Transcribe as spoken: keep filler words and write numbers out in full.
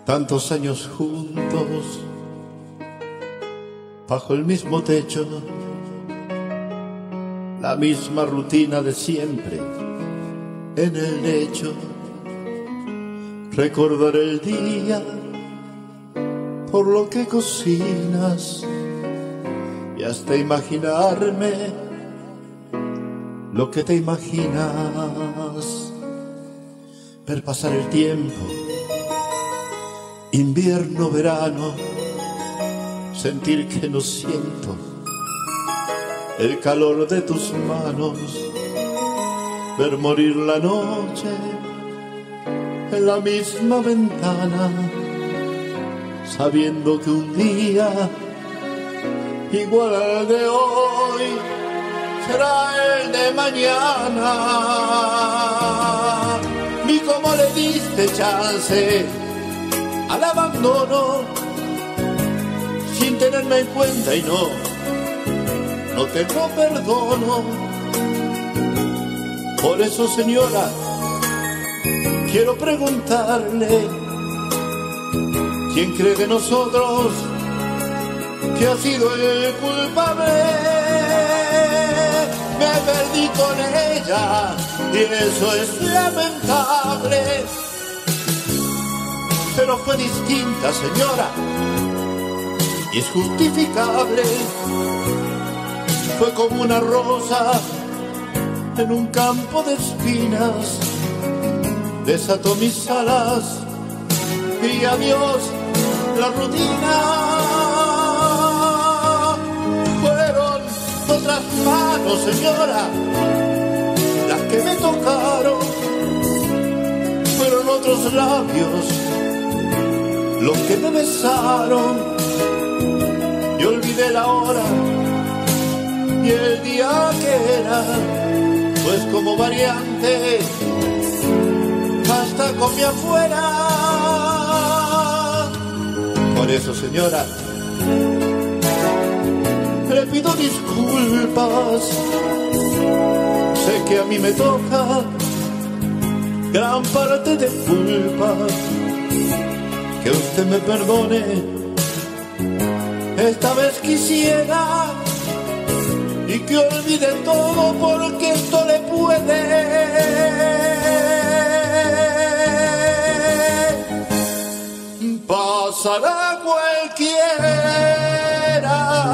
Tantos años juntos, bajo el mismo techo, la misma rutina de siempre en el lecho. Recordar el día por lo que cocinas y hasta imaginarme lo que te imaginas. Ver pasar el tiempo, invierno, verano, sentir que no siento el calor de tus manos, ver morir la noche en la misma ventana, sabiendo que un día igual al de hoy será el de mañana. Y como le diste chance al abandono sin tenerme en cuenta, y no, no te lo perdono. Por eso, señora, quiero preguntarle, ¿quién cree de nosotros que ha sido el culpable? Me perdí con ella y eso es lamentable. Pero fue distinta, señora, y es justificable. Fue como una rosa en un campo de espinas, desató mis alas y adiós la rutina. Fueron otras manos, señora, las que me tocaron, fueron otros labios los que me besaron. Y olvidé la hora y el día que era, pues como variante hasta comí afuera. Por eso, señora, le pido disculpas. Sé que a mí me toca gran parte de culpa. Que usted me perdone, esta vez quisiera, y que olvide todo porque esto le puede pasar a cualquiera.